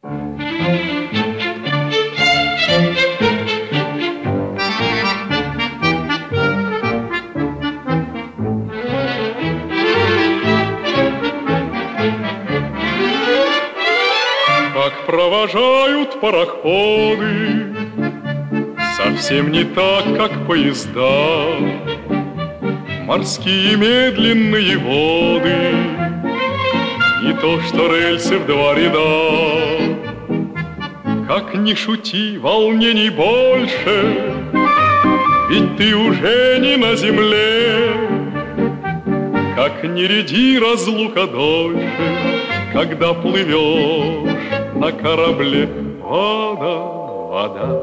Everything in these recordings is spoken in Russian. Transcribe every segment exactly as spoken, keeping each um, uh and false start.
Как провожают пароходы, совсем не так, как поезда. Морские медленные воды, не то что рельсы в два ряда. Как ни шути, волнений больше, ведь ты уже не на земле. Как ни ряди разлука дольше, когда плывешь на корабле. Вода, вода,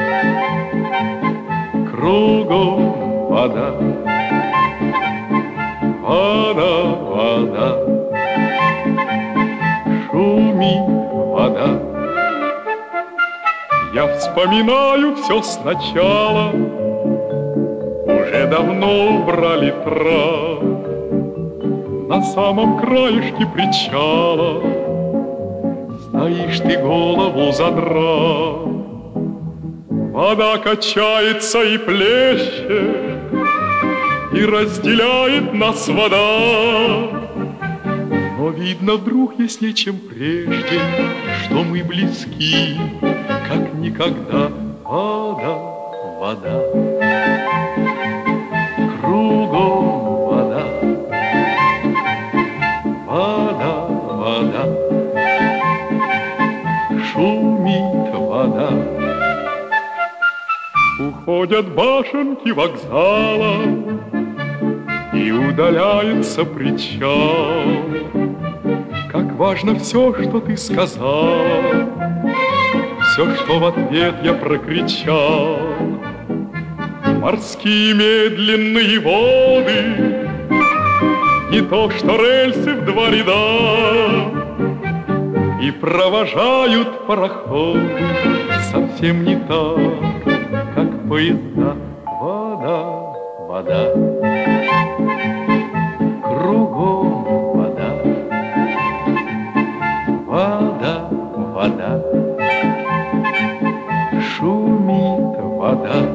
кругом вода, вода, вода, шумит вода. Я вспоминаю все сначала, уже давно убрали трап. На самом краешке причала стоишь ты, голову задрав. Вода качается и плещет, и разделяет нас вода. Но видно вдруг, если чем прежде, что мы близки, как никогда. Вода, вода, кругом вода, вода, вода, шумит вода. Уходят башенки вокзала, и удаляется причал. Как важно все, что ты сказал, все, что в ответ я прокричал. Морские медленные воды, не то что рельсы в два ряда. И провожают пароходы совсем не так, как поезда. Вода, вода, кругом вода, вода, вода, шумит вода.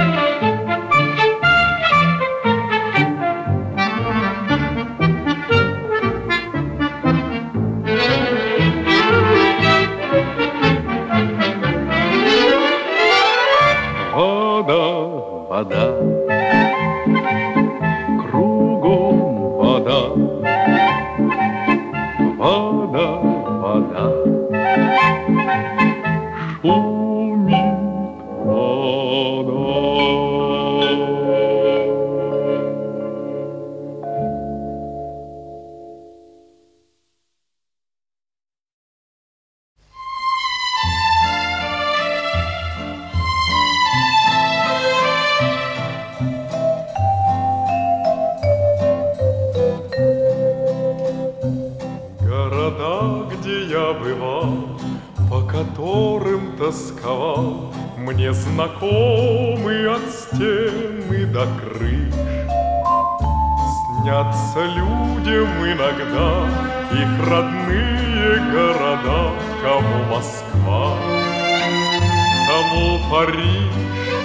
Вода, кругом вода, вода, вода, шумит вода. По которым тосковал, мне знакомы от стен и до крыш. Снятся людям иногда их родные города, кому Москва, кому Париж.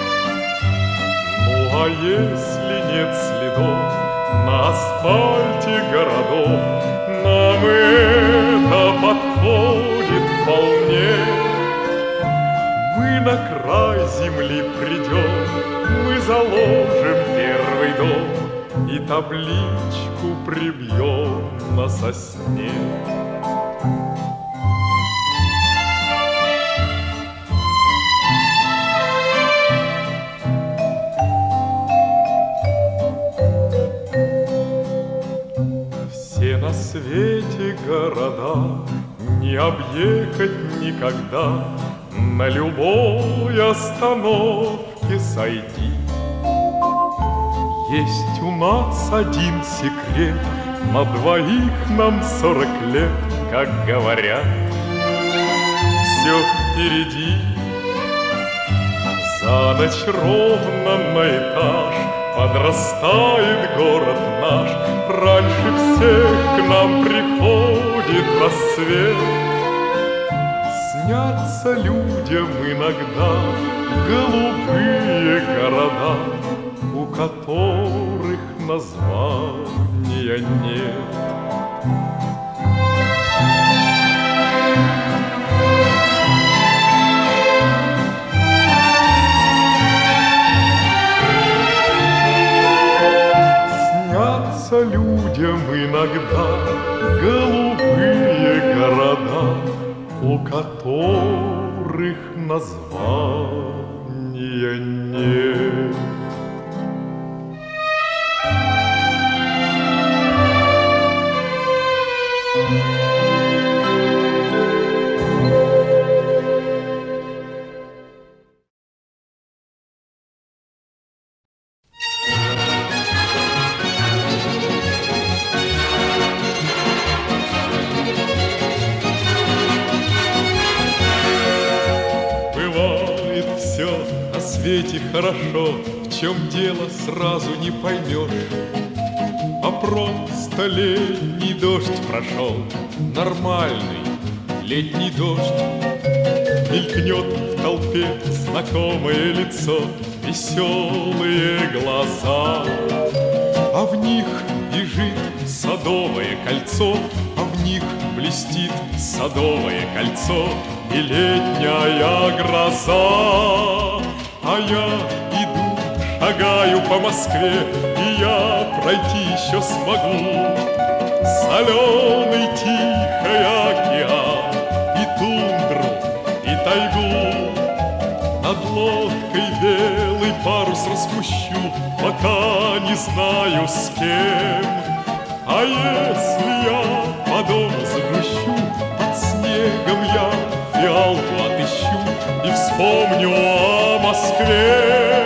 Ну а если нет следов на асфальте городов, нам это подходит вполне. Мы на край земли придем, мы заложим первый дом и табличку прибьем на сосне. Все на свете города не объехать никогда, на любой остановке сойти. Есть у нас один секрет, на двоих нам сорок лет, как говорят, все впереди. За ночь ровно на этаж подрастает город наш, раньше всех к нам приходит рассвет. снятся людям иногда голубые города, у которых названия нет. Снятся людям иногда голубые города, у которых названия нет. Хорошо, в чем дело, сразу не поймешь, а просто летний дождь прошел, нормальный летний дождь. Мелькнет в толпе знакомое лицо, веселые глаза, а в них бежит садовое кольцо, а в них блестит садовое кольцо и летняя гроза. А я иду, шагаю по Москве, и я пройти еще смогу соленый тихий океан, и тундру, и тайгу. Над лодкой белый парус распущу, пока не знаю с кем. А если я по дому загрущу, под снегом я фиалку отыщу и вспомню о Москве.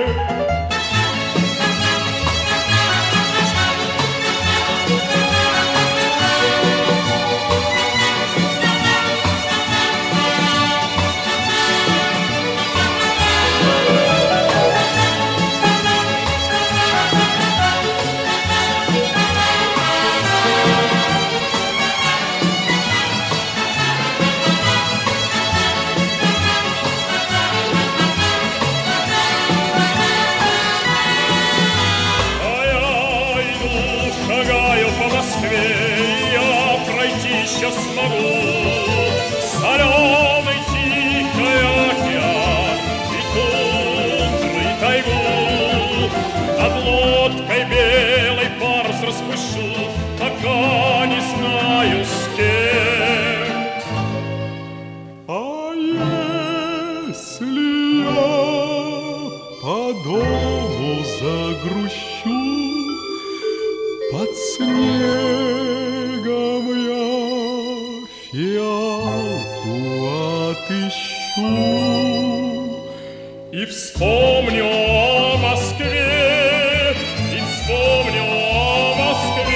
Соленый тихий океан и тундры, и тайгу. Над лодкой белый парус распущу, пока не знаю с кем. А если я по дому загрущу, под снегом я фиалку отыщу и вспомню о Москве, и вспомню о Москве.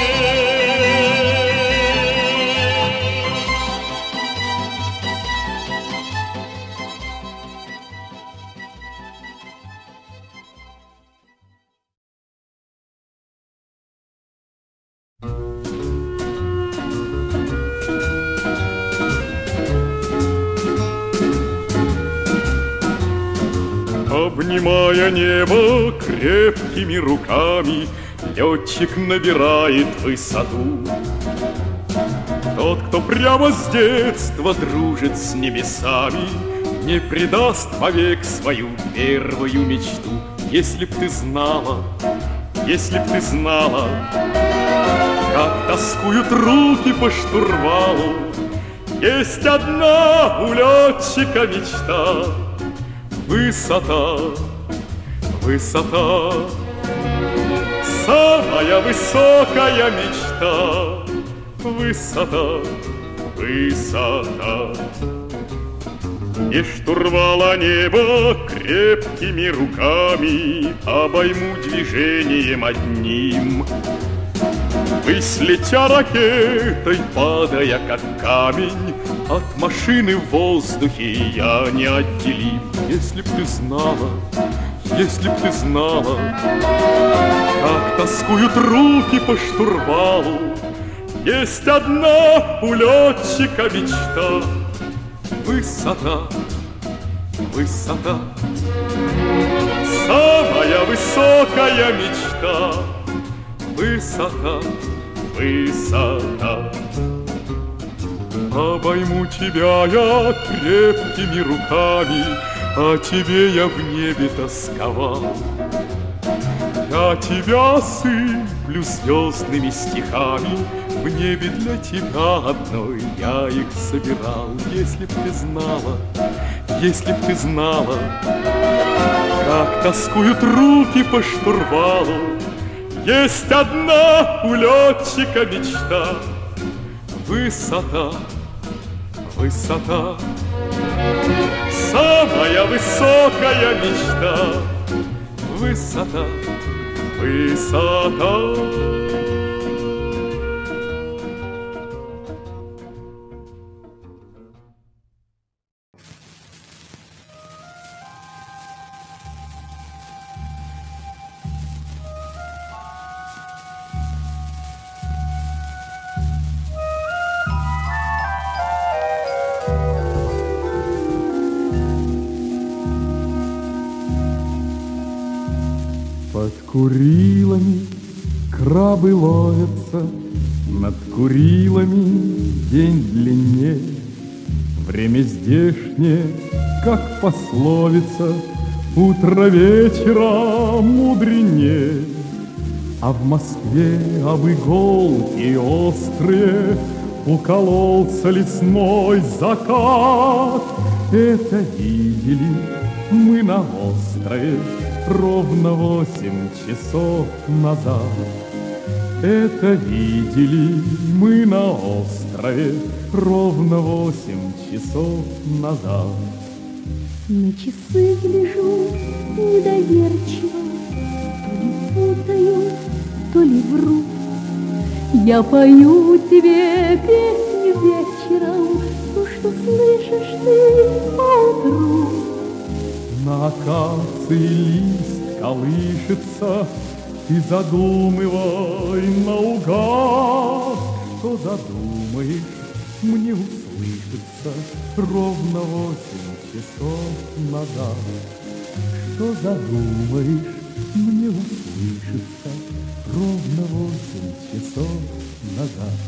Обнимая небо крепкими руками, летчик набирает высоту. Тот, кто прямо с детства дружит с небесами, не предаст вовек свою первую мечту. Если б ты знала, если б ты знала, как тоскуют руки по штурвалу. Есть одна у летчика мечта — высота, высота, самая высокая мечта. Высота, высота. И штурвала небо крепкими руками обойму движением одним. Ввысь летя ракетой, падая как камень, от машины в воздухе я не отделим. Если б ты знала, если б ты знала, как тоскуют руки по штурвалу. Есть одна у летчика мечта — высота, высота. Самая высокая мечта, высота, высота. Обойму тебя я крепкими руками, о тебе я в небе тосковал. Я тебя сыплю звездными стихами, в небе для тебя одной я их собирал. Если б ты знала, если б ты знала, как тоскуют руки по штурвалу. Есть одна у летчика мечта, высота, высота. Самая высокая мечта, высота, высота. Под Курилами крабы ловятся, над Курилами день длиннее. Время здешнее, как пословица, утро вечера мудренее. А в Москве об иголки острые укололся лесной закат. Это видели мы на острове ровно восемь часов назад. Это видели мы на острове ровно восемь часов назад. На часы гляжу недоверчиво, то ли путаю, то ли вру. Я пою тебе песню вечером, то, что слышишь ты поутру. На акации лист колышется, ты задумывай наугад. Что задумаешь, мне услышится ровно восемь часов назад. Что задумаешь, мне услышится ровно восемь часов назад.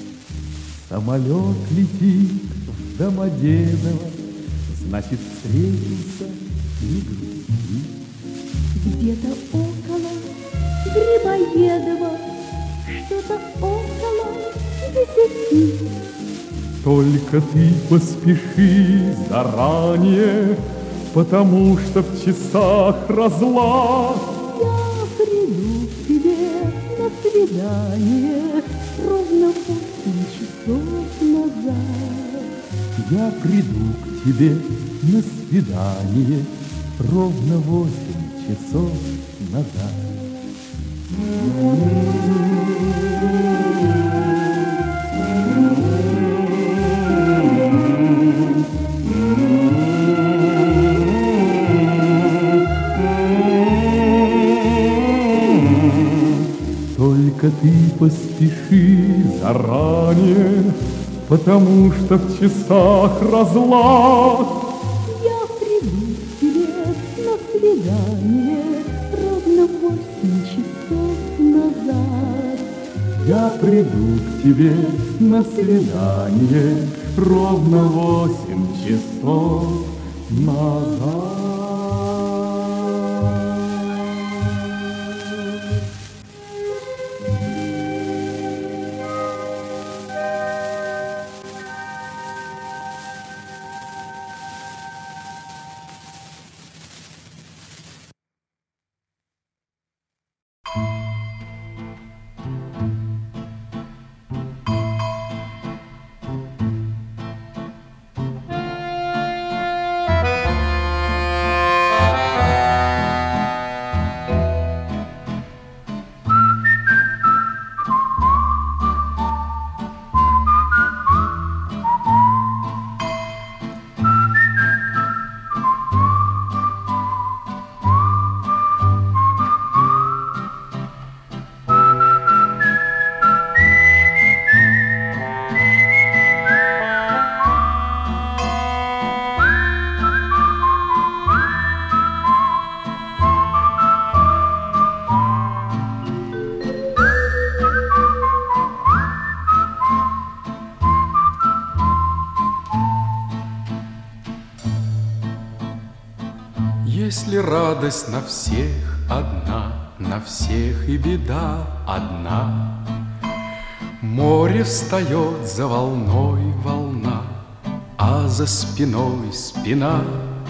Самолет летит в Домодедово, значит, встретимся, не грусти. Где-то около Грибоедова, что-то около десяти. Только ты поспеши заранее, потому что в часах разлад. Я приду к тебе на свидание ровно восемь часов назад. Я приду к тебе на свидание ровно восемь часов назад. Только ты поспеши заранее, потому что в часах разлад. Я приду к тебе на свидание ровно восемь часов назад. Я приду к тебе на свидание ровно восемь часов назад. Если радость на всех одна, на всех и беда одна, море встает за волной волна, а за спиной спина.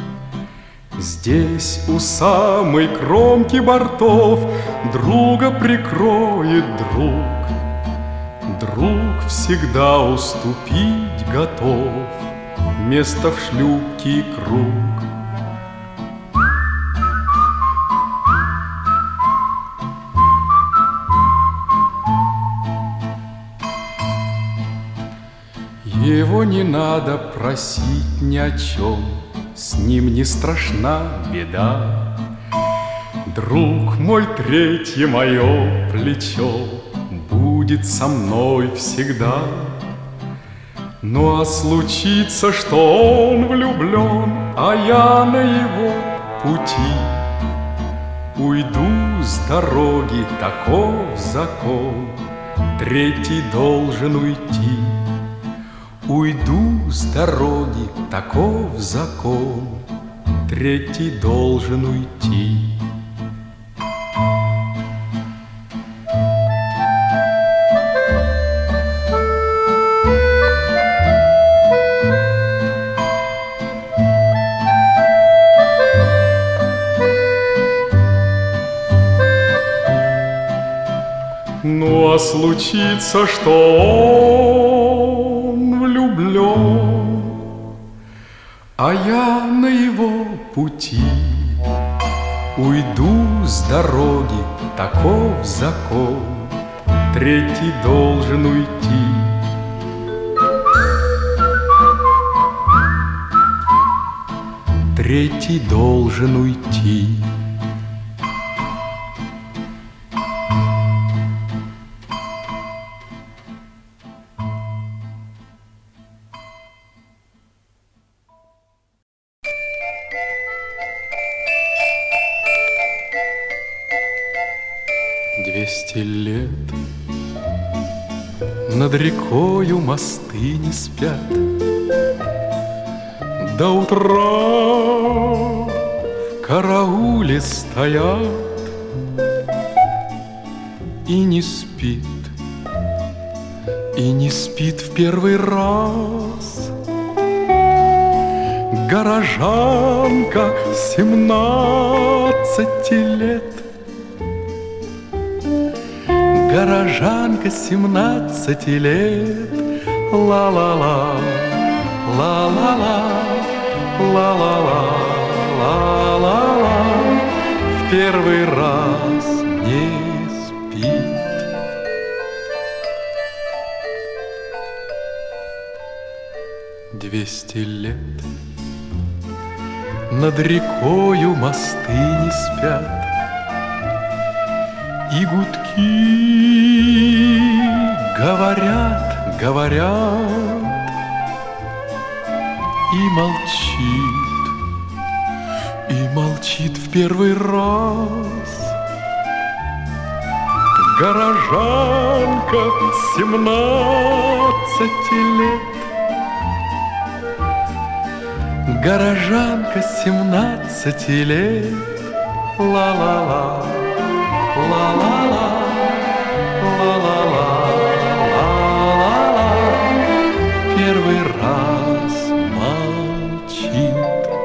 Здесь у самой кромки бортов друга прикроет друг. Друг всегда уступить готов, место в шлюпке и круг. Его не надо просить ни о чем, с ним не страшна беда. Друг мой, третье мое плечо будет со мной всегда. Ну а случится, что он влюблен, а я на его пути уйду с дороги, таков закон, третий должен уйти. Уйду с дороги, таков закон, третий должен уйти. Ну а случится, что он влюблен, а я на его пути уйду с дороги, таков закон, третий должен уйти. Третий должен уйти. Двести лет над рекою мосты не спят. До утра карауле стоят, и не спит, и не спит в первый раз горожанка семнадцати лет. Горожанка семнадцати лет, ла-ла-ла, ла-ла-ла, ла-ла-ла, ла-ла-ла, в первый раз не спит. Двести лет над рекою мосты не спят, и гудки говорят, говорят, и молчит, и молчит в первый раз горожанка семнадцати лет. Горожанка семнадцати лет, ла-ла-ла, ла-ла-ла, ла-ла-ла, ла-ла-ла, первый раз молчит.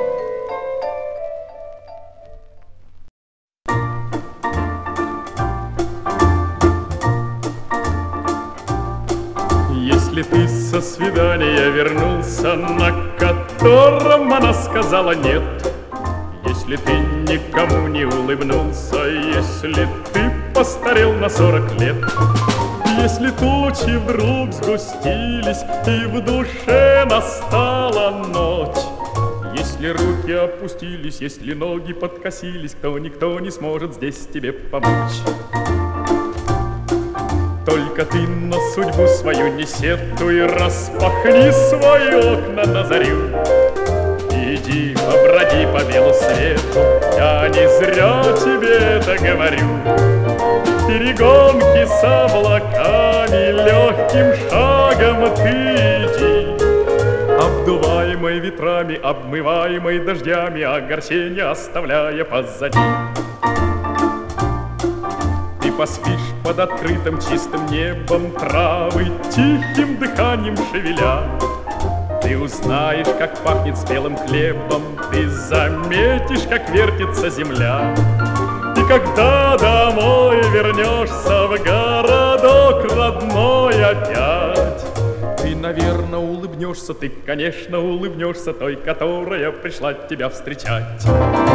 Если ты со свидания вернулся, на котором она сказала нет, если ты никому не улыбнулся, если ты постарел на сорок лет, если тучи вдруг сгустились и в душе настала ночь, если руки опустились, если ноги подкосились, то никто не сможет здесь тебе помочь. Только ты на судьбу свою не сетуй, распахни свои окна на зарю. Иди, поброди по белу свету, я не зря тебе это говорю. Перегонки с облаками, легким шагом ты иди, а обдуваемой ветрами, обмываемой дождями, а горсенье оставляя позади. Ты поспишь под открытым чистым небом, травы тихим дыханием шевеля. Ты узнаешь, как пахнет спелым хлебом, ты заметишь, как вертится земля. И когда домой вернешься в городок родной опять, ты, наверное, улыбнешься, ты, конечно, улыбнешься той, которая пришла тебя встречать.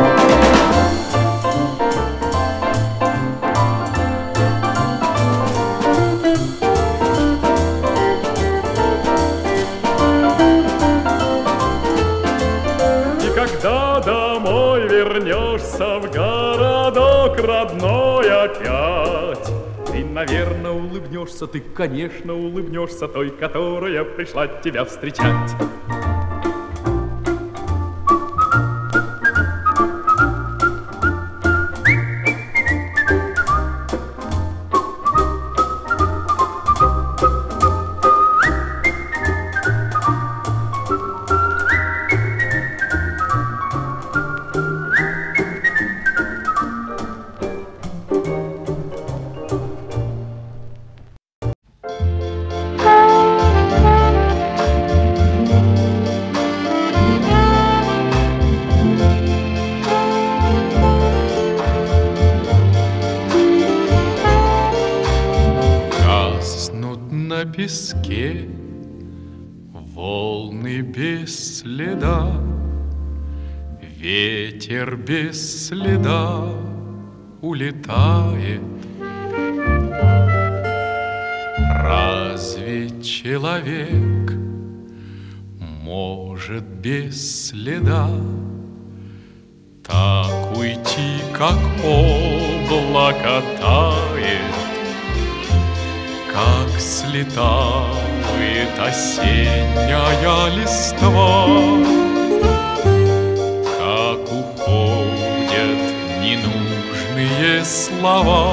Когда домой вернешься в городок родной опять, ты, наверное, улыбнешься, ты, конечно, улыбнешься той, которая пришла тебя встречать. На песке волны без следа, ветер без следа улетает. Разве человек может без следа так уйти, как облако тает? Как слетает осенняя листва, как уходят ненужные слова.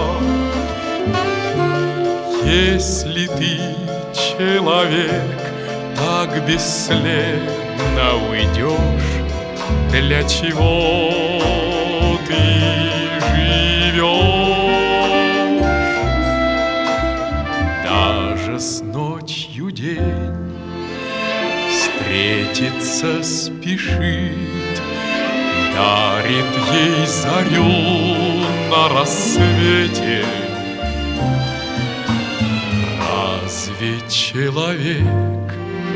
Если ты, человек, так бесследно уйдешь, для чего ты живешь? Даже с ночью день встретиться спешит, дарит ей зарю на рассвете. Разве человек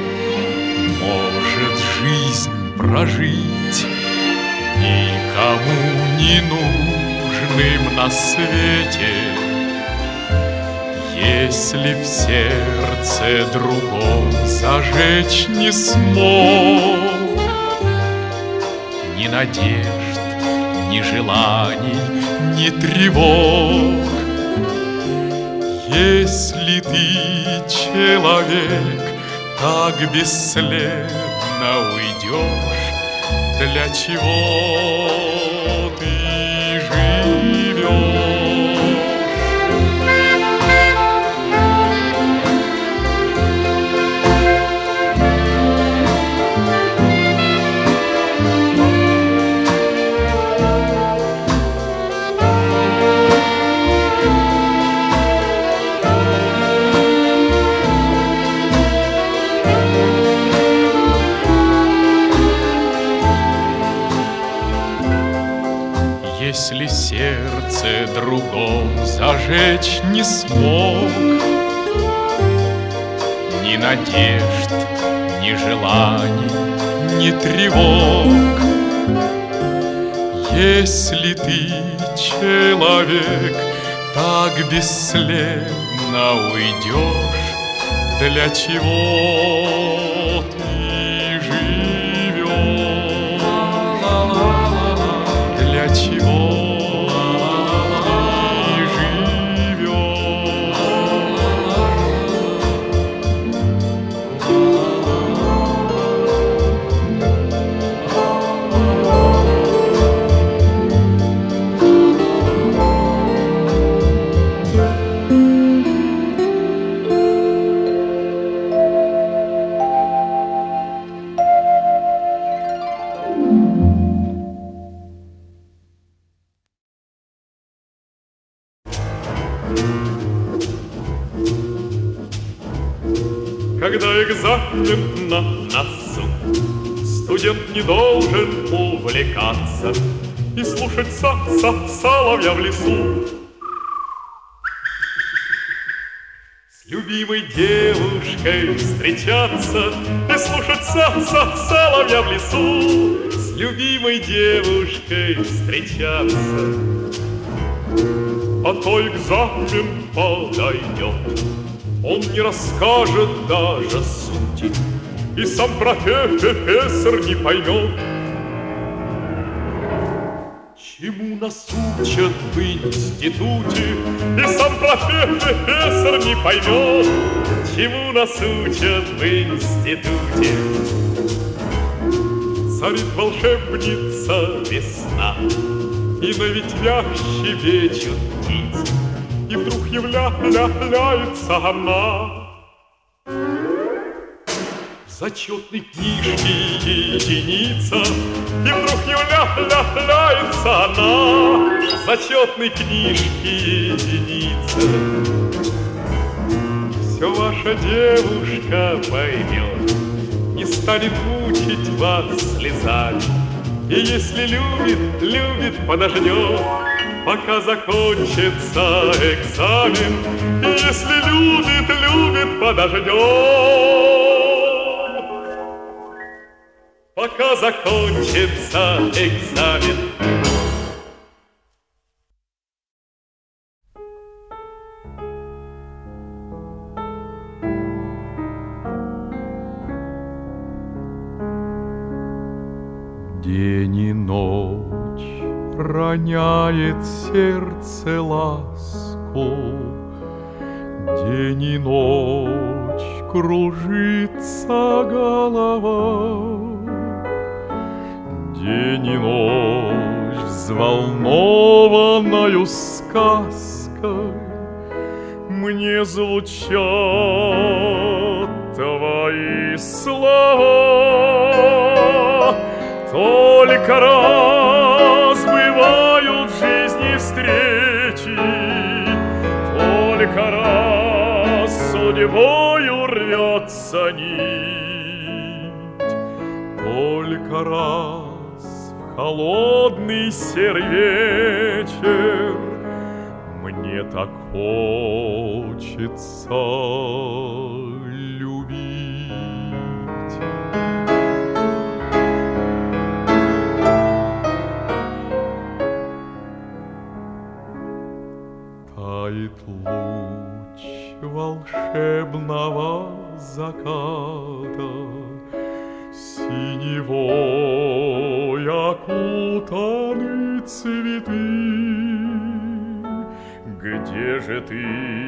может жизнь прожить, никому не нужным на свете? Если в сердце другом зажечь не смог ни надежд, ни желаний, ни тревог, если ты, человек, так бесследно уйдешь, для чего ты живешь? Если сердце другом зажечь не смог ни надежд, ни желаний, ни тревог, если ты, человек, так бесследно уйдешь, для чего ты живешь? Для чего? на носу. Студент не должен увлекаться и слушать са-са-соловья в лесу. С любимой девушкой встречаться и слушать са-са-соловья в лесу. С любимой девушкой встречаться, а то экзамен подойдет, он не расскажет даже сути, и сам профессор не поймет, чему нас учат в институте. И сам профессор не поймет, чему нас учат в институте. Царит волшебница весна, и на ветвях щебечут птицы, и вдруг является она. В зачетной книжке единица, и вдруг является она. В зачетной книжке единица. Все ваша девушка поймет, не станет мучить вас слезами, и если любит, любит, подождет, пока закончится экзамен. И если любит, любит, подождет, пока закончится экзамен. День и ночь роняет сердце ласку, день и ночь кружится голова, день и ночь взволнованною сказкой мне звучат твои слова. Только раз бывают в жизни встречи, только раз судьбою рвется нить, только раз в холодный серый вечер мне так хочется любить. Тает луч волшебного заката, синевой окутаны цветы. Где же ты,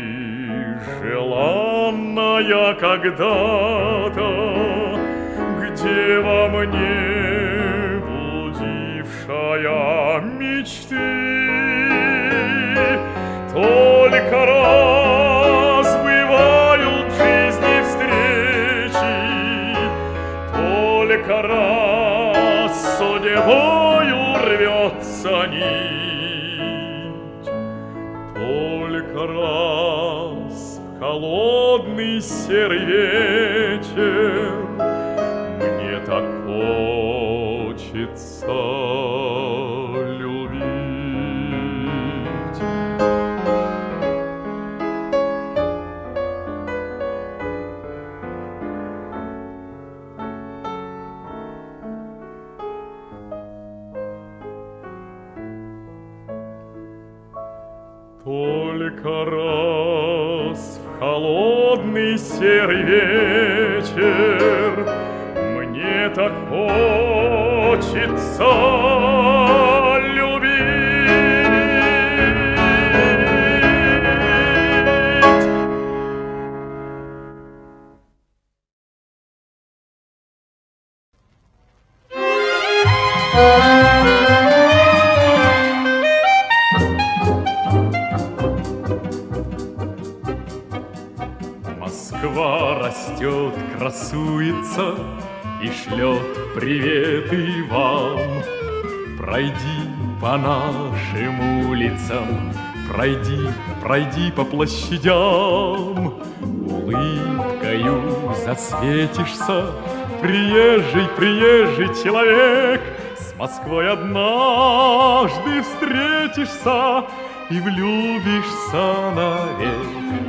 желанная когда-то, где во мне блудившая мечты? Только раз бывают в жизни встречи, только раз судьбою рвется нить, только раз в холодный серый вечер мне так хочется любить. Только раз в холодный серый вечер мне так хочется любить. Москва растет, красуется и шлет приветы вам. Пройди по нашим улицам, пройди, пройди по площадям. улыбкою засветишься, приезжий, приезжий человек, с Москвой однажды встретишься и влюбишься навек.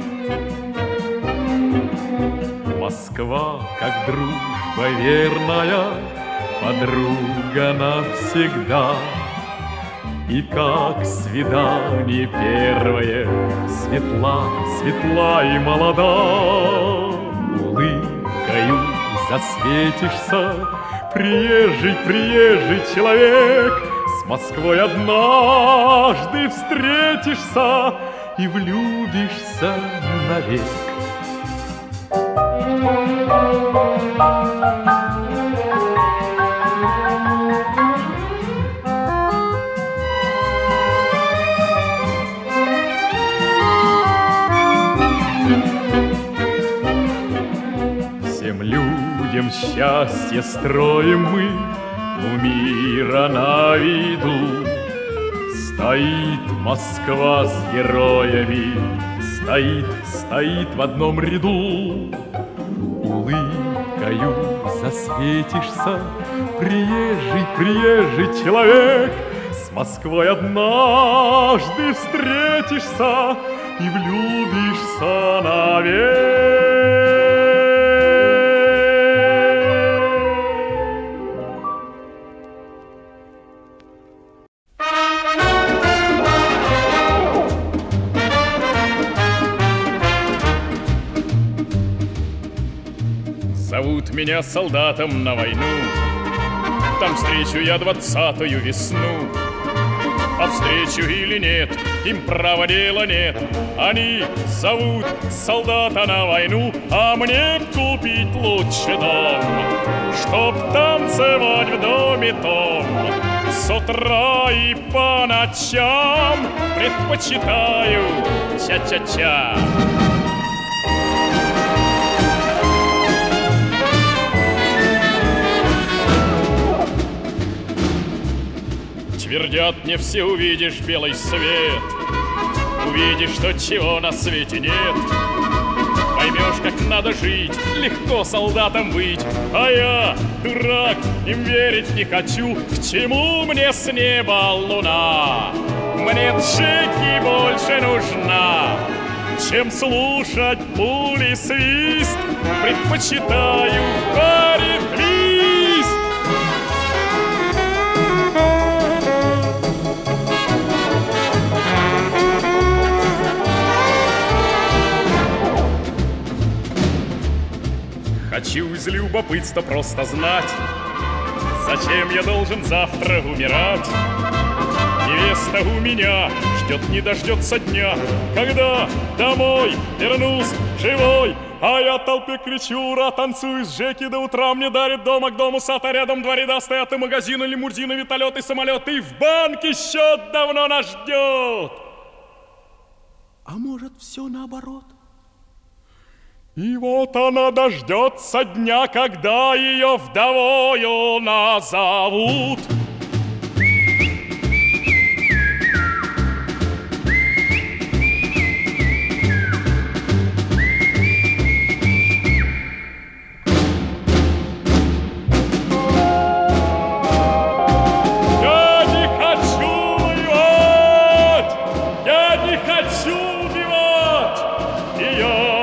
Москва, как дружба верная, подруга навсегда. И как свидание первое, светла, светла и молода. Улыбкою засветишься, приезжий, приезжий человек, с Москвой однажды встретишься и влюбишься навек. Всем людям счастье строим мы, у мира на виду. Стоит Москва с героями, стоит, стоит в одном ряду. Улыбкою засветишься, приезжий, приезжий человек, с Москвой однажды встретишься и влюбишься навек. Зовут меня солдатом на войну, там встречу я двадцатую весну. А встречу или нет, им права дела нет. Они зовут солдата на войну, а мне купить лучше дом, чтоб танцевать в доме том. С утра и по ночам предпочитаю ча-ча-ча. Твердят мне все, увидишь белый свет, увидишь то, чего на свете нет. Поймешь, как надо жить, легко солдатом быть. А я, дурак, им верить не хочу. К чему мне с неба луна? Мне джеки больше нужна, чем слушать пули свист. Предпочитаю барит-лист. Хочу из любопытства просто знать, зачем я должен завтра умирать. Невеста у меня ждет, не дождется дня, когда домой вернусь живой. А я толпе кричу, ура, танцую с Джеки до утра. Мне дарит дома к дому сад, а рядом два ряда стоят и магазины, лимузины, вертолеты, самолеты. И в банке счет давно нас ждет. А может, все наоборот? И вот она дождется дня, когда ее вдовою назовут. Я не хочу воевать, я не хочу убивать, и я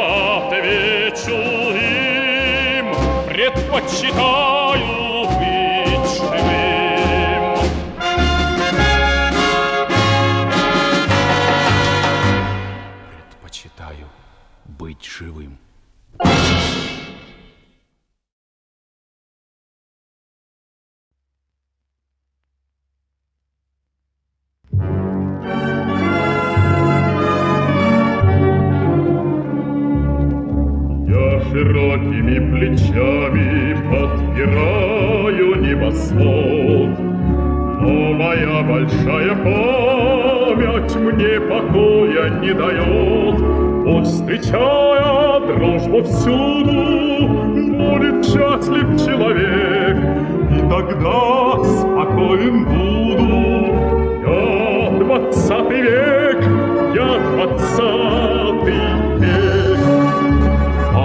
им предпочитаю быть живым. Предпочитаю быть живым. Широкими плечами подпираю небосвод, но моя большая память мне покоя не дает. Вот, встречая дружбу всюду, будет счастлив человек, и тогда спокоен буду. Я двадцатый век, я двадцатый век.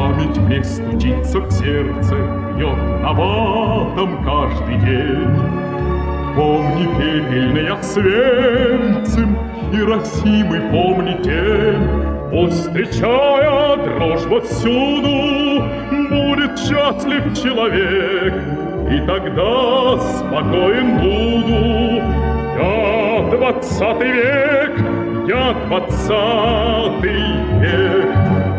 и стучится в сердце, бьет набатом каждый день. Помни пепельный Освенцим, Хиросимы помни тень. Пусть, встречая дрожь вовсюду, будет счастлив человек, и тогда спокоен буду. Я двадцатый век, я двадцатый век.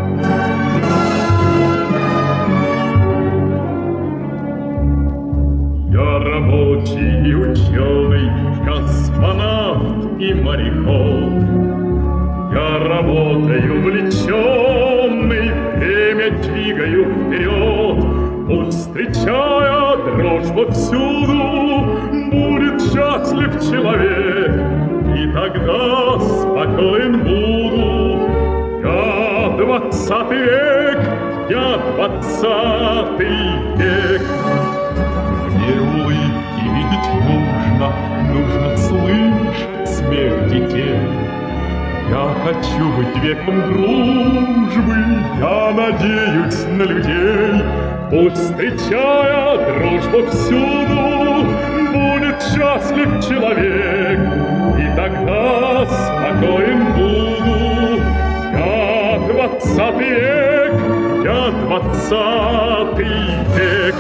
Я рабочий и ученый, космонавт и мореход. Я работаю увлеченный, время двигаю вперед. Пусть, встречая дрожь повсюду, будет счастлив человек, и тогда спокоен буду. Я двадцатый век, я двадцатый век. Мне улыбки видеть нужно, нужно слышать смех детей. Я хочу быть веком дружбы, я надеюсь на людей. Пусть, встречая дружбу всюду, будет счастлив человек, и тогда спокоен буду. Я двадцатый век, я двадцатый век.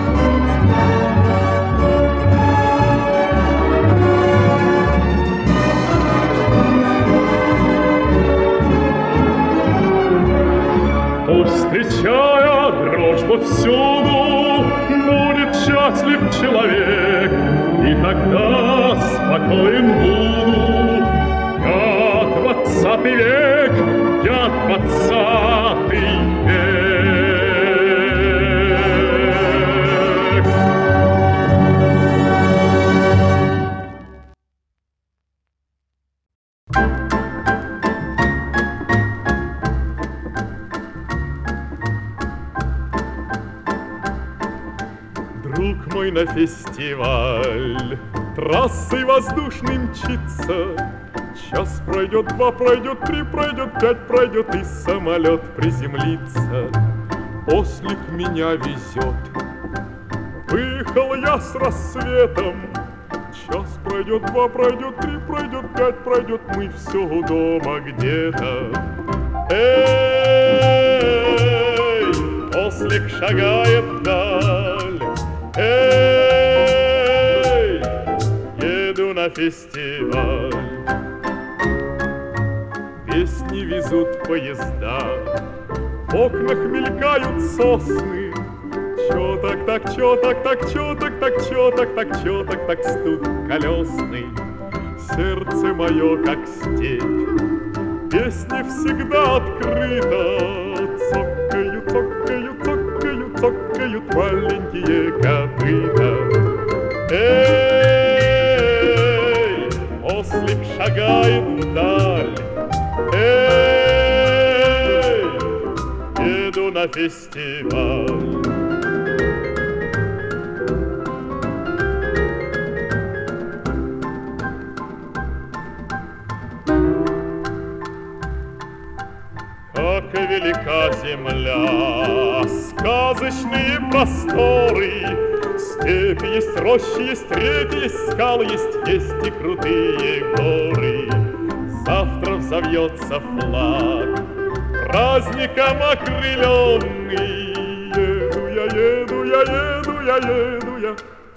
Пусть, встречая дрожь повсюду, будет счастлив человек, и тогда спокоен буду. Я двадцатый век, я двадцатый век. Друг мой на фестиваль трассой воздушной мчится. Час пройдет, два пройдет, три пройдет, пять пройдет, и самолет приземлится. Ослик меня везет. Выехал я с рассветом. Час пройдет, два пройдет, три пройдет, пять пройдет, мы все у дома где-то. Эй, ослик шагает вдаль. Эй, еду на фестиваль. Песни везут поезда, в окнах мелькают сосны. Чё так так, чё так так, чё так так, чё так так, чё так так, стук колесный. Сердце мое как степь, песня всегда открыта. Цокают, цокают, цокают, цокают маленькие копыта. Эй, ослик шагает вдаль. Эй, еду на фестиваль. Как велика земля, сказочные просторы. Степи есть, рощи есть, реки есть, скалы есть, есть и крутые горы. Завтра взовьется флаг, праздником окрыленный. Еду я, еду я, еду я, еду я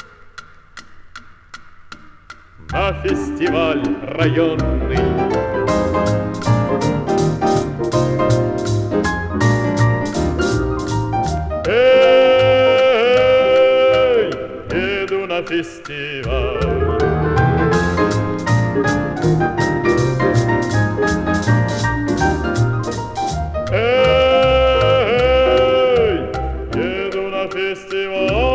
на фестиваль районный. Эй, еду на фестиваль. Эй, еду на фестиваль.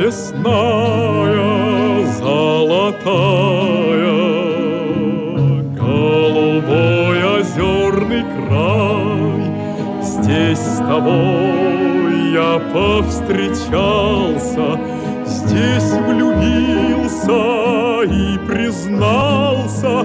лесная, золотая, голубой озерный край. Здесь с тобой я повстречался, здесь влюбился и признался.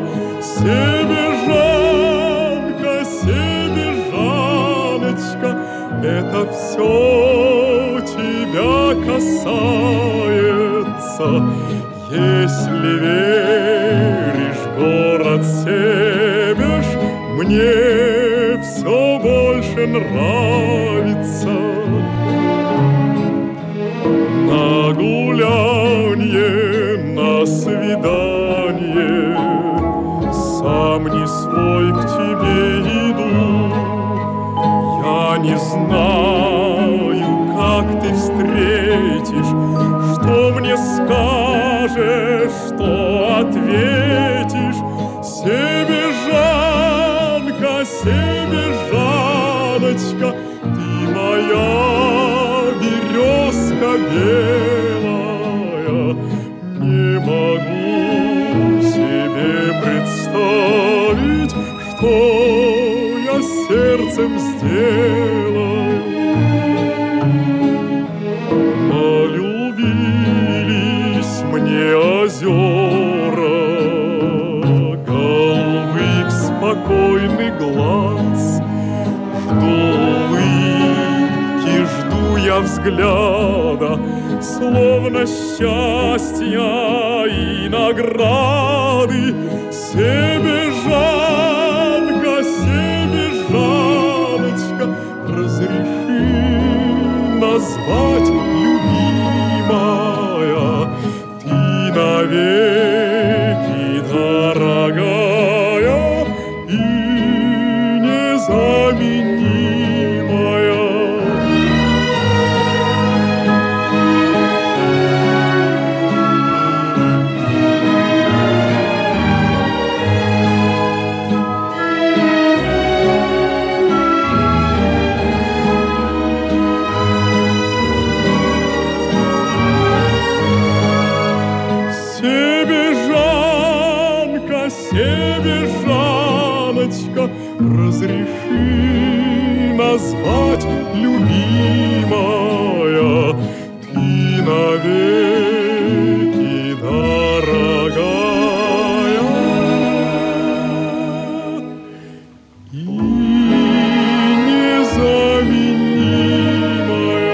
Себежанка, Себежаночка, это все тебя касается. Если веришь, город Себеж мне все больше нравится. На гулянье, на свидание сам не свой к тебе иду. Я не знаю, как ты встретишь, что мне скажешь, что ответишь. Себежанка, Себежаночка, ты моя березка белая. Не могу себе представить, что я сердцем сделаю. Полюбились мне озера, голубых спокойный глаз. Жду улыбки, жду я взгляда, словно счастья и награды. Себежанка, Себежаночка, разреши назвать любимая. Ты навеки дорогая и незаменимая. Себежанка, Себежаночка, разреши назвать любимая. Ты навеки дорогая и незаменимая.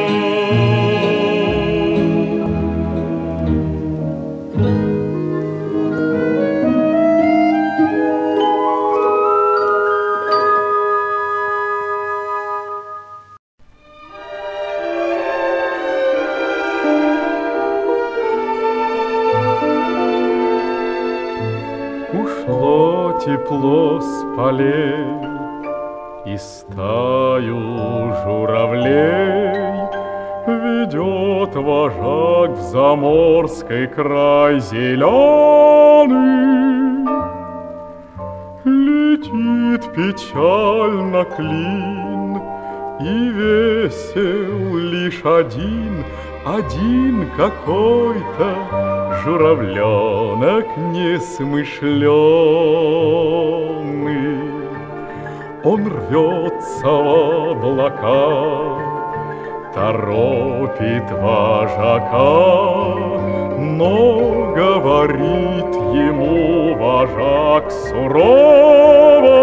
Ушло тепло с полей, и стаю журавлей ведет вожак в заморский край зеленый. Летит печально клин, и весел лишь один, один какой-то журавленок несмышленый. Он рвется в облака, торопит вожака, но говорит ему вожак сурово: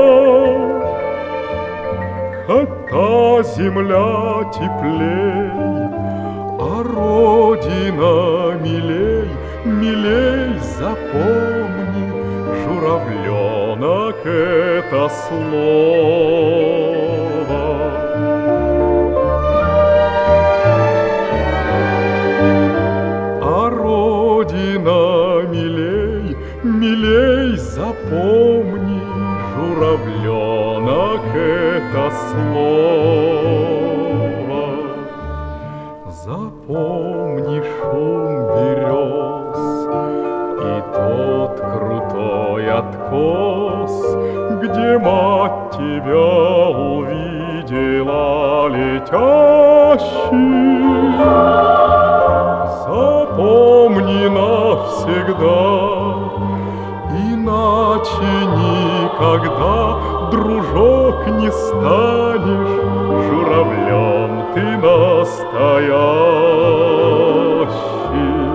хотя земля теплей, а родина милей, милей, запомни, журавленок, это слово. А родина милей, милей, запомни, журавленок, это слово. Запомни шум берез и тот крутой откос, где мать тебя увидела летящий. навсегда. Иначе никогда, дружок, не станешь журавлем ты настоящим.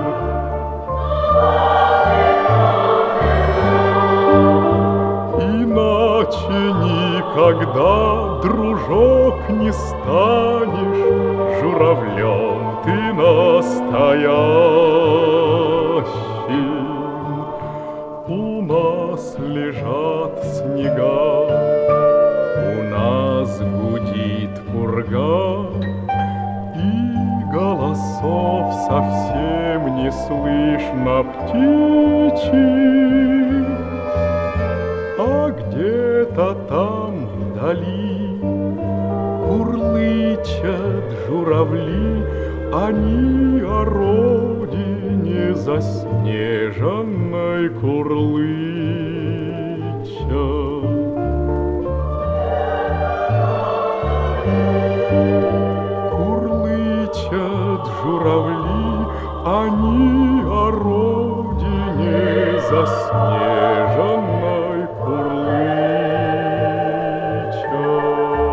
Иначе никогда, дружок, не станешь журавлем ты настоящим. У нас лежат снега, у нас гудит пурга, и голосов совсем не слышно птичьих. А где-то там вдали курлычат журавли, они о родине заснеженной курлычат. Курлычат журавли, они о родине заснеженной курлычат.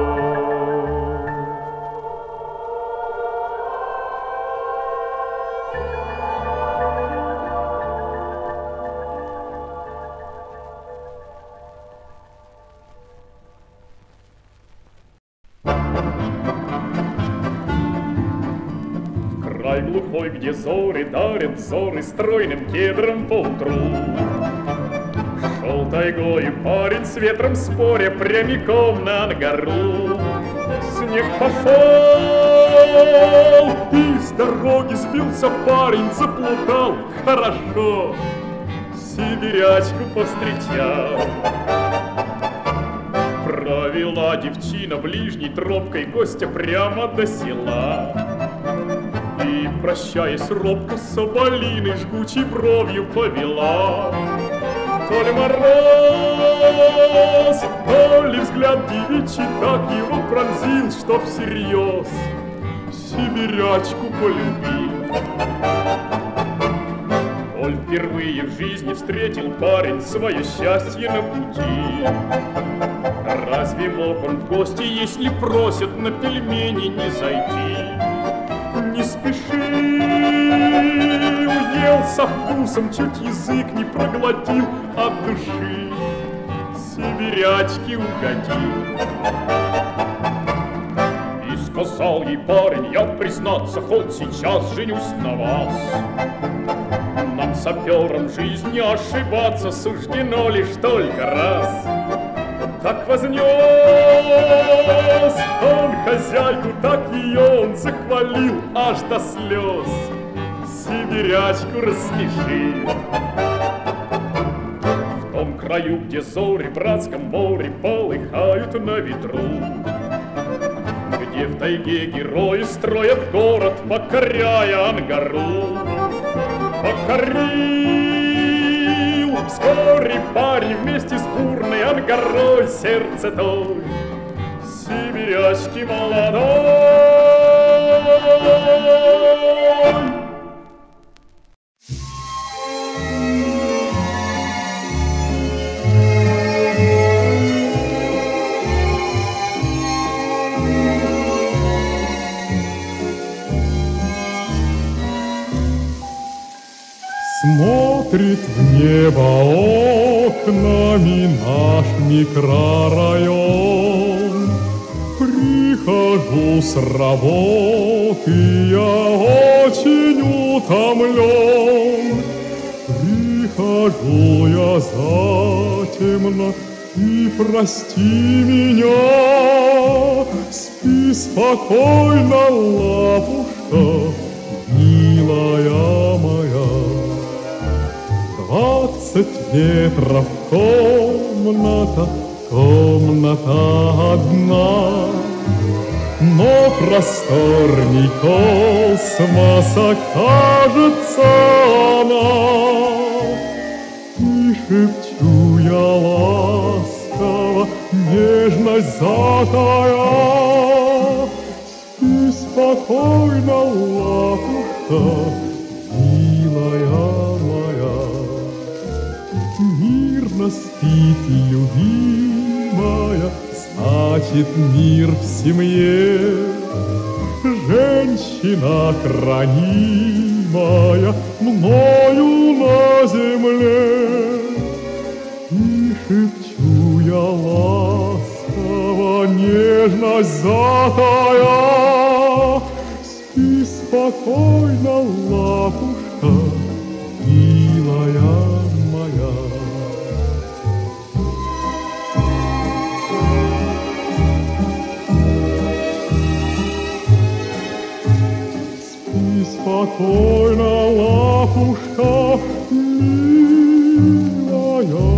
Край глухой, где зоры дарят взоры стройным кедром поутру. Шел тайгой парень с ветром споря прямиком на гору. Снег пошел, и с дороги сбился парень, заплутал хорошо, сибирячку повстречал. Провела девчина ближней тропкой гостя прямо до села. И, прощаясь робко с соболиной, жгучей бровью повела. То ли мороз, то ли взгляд девичий так его пронзил, что всерьез сибирячку полюбил. Коль впервые в жизни встретил парень свое счастье на пути, разве мог он в гости, если просят на пельмени не зайти? Не спешил, ел со вкусом, чуть язык не проглотил, от души сибирячке угодил. И сказал ей парень: я, признаться, хоть сейчас женюсь на вас. Нам, саперам, в жизни ошибаться суждено лишь только раз. Так вознес он хозяйку, так ее он захвалил аж до слез, сибирячку рассмешил. В том краю, где зори в братском море полыхают на ветру, где в тайге герои строят город, покоряя Ангару. Покорил вскоре парень вместе с бурной Ангарой сердце той сибирячки молодой. Смотрит в небо окнами наш микрорайон. Прихожу с работы, я очень утомлен. Прихожу я затемно, и прости меня. Спи спокойно, лапушка, милая моя. Двадцать метров комната, комната одна, но просторней космоса кажется она. И шепчу я ласково, нежность затая: спи спокойно, лапушка, милая моя. Нежно спит любимая, значит, мир в семье. Женщина хранимая мною на земле. И шепчу я ласково, нежность затая: спи спокойно, лапушка, милая моя. Спи спокойно, лапушка, милая моя.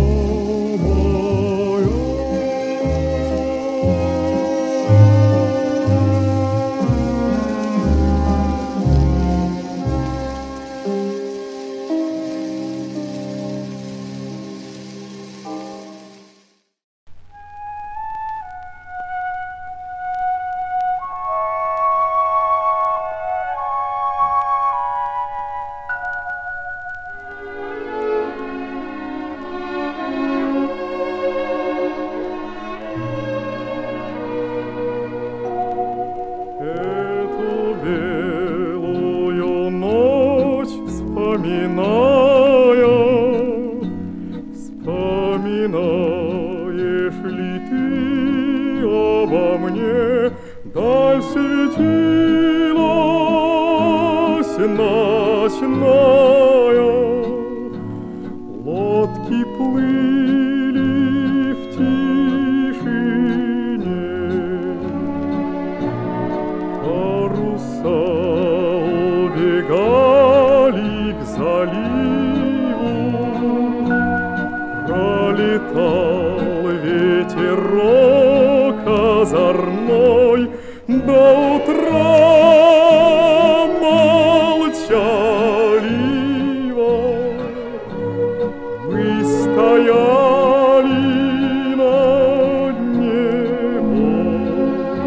Вспоминаешь ли ты обо мне? Даль светилась ночная, лодки плыли в тишине, паруса убегали к заливу. Пролетал ветерок озорной, до утра молчаливо мы стояли над небом.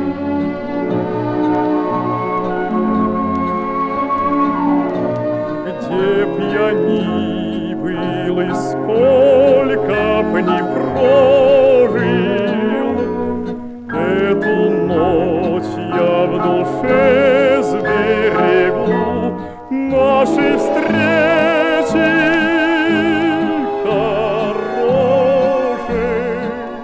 Где б я ни был и сколько б ни прожил, эту ночь я в душе сберегу нашей встречи хорошей.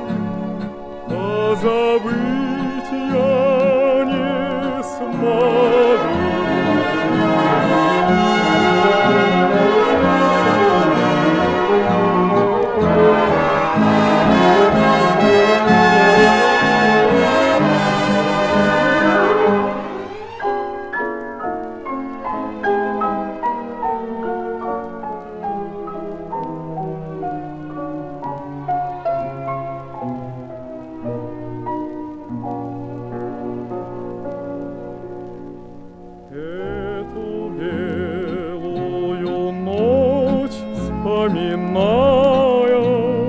Позабыть я не смогу. Эту белую ночь вспоминая,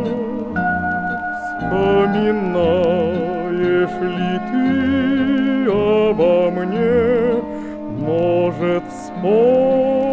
вспоминаешь ли ты обо мне? Может, вспомнишь